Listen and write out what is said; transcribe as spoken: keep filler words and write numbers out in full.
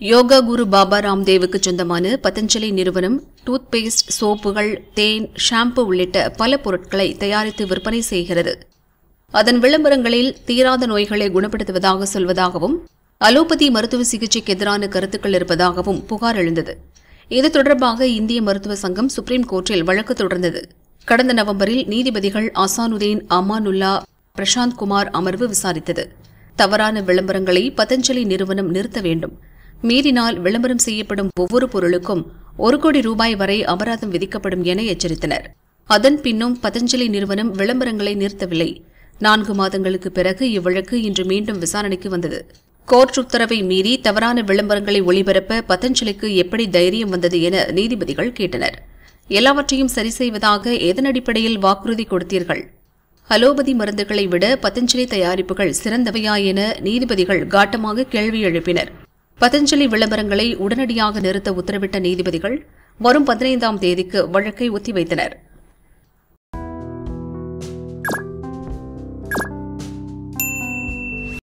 யோகா குரு பாபா ராம்தேவுக்கு சொந்தமான பதஞ்சலி நிறுவனம் tooth paste, சோப்புகள், தேன், ஷாம்பு உள்ளிட்ட பல பொருட்களை தயாரித்து விற்பனை செய்கிறது. அதன் விளம்பரங்களில் தீராத நோய்களை குணப்படுத்துவதாக சொல்வதாகவும் அலோபதி மருத்துவ சிகிச்சைக்கு எதிரான கருத்துக்கள் இருப்பதாகவும் புகார் எழுந்தது. இது தொடர்பாக இந்திய மருத்துவ சங்கம் சுப்ரீம் கோர்ட்டில் வழக்கு தொடர்ந்தது. கடந்த நவம்பரில் நீதிபதிகள் அசானுதீன், அமானுல்லா, பிரசாந்த் குமார் அமர்வு விசாரித்தது. தவறான விளம்பரங்களை பதஞ்சலி நிறுவனம் நிறுத்த வேண்டும். மீறினால் விளம்பரம் செய்யப்படும் ஒவ்வொரு பொருளுக்கும் ஒரு கோடி ரூபாய் வரை அபராதம் விதிக்கப்படும் என எச்சரித்தனர். அதன் பின்னும் பதஞ்சலி நிறுவனம் விளம்பரங்களை நிறுத்தவில்லை. நான்கு மாதங்களுக்கு பிறகு இவ்வழக்கு இன்று மீண்டும் விசாரணைக்கு வந்தது. கோர்ட் உத்தரவை மீறி தவறான விளம்பரங்களை ஒளிபரப்ப பதஞ்சலிக்கு எப்படி தைரியம் வந்தது என நீதிபதிகள் கேட்டனர். எல்லாவற்றையும் சரி செய்வதாக எதன் அடிப்படையில் வாக்குறுதி கொடுத்தீர்கள்? அலோபதி மருந்துகளை விட பதஞ்சலி தயாரிப்புகள் சிறந்தவையா என நீதிபதிகள் காட்டமாக கேள்வி எழுப்பினர். பதஞ்சலி விளம்பரங்களை உடனடியாக நிறுத்த உத்தரவிட்ட நீதிபதிகள் வரும் பதினைந்தாம் தேதிக்கு வழக்கை ஒத்திவைத்தனர்.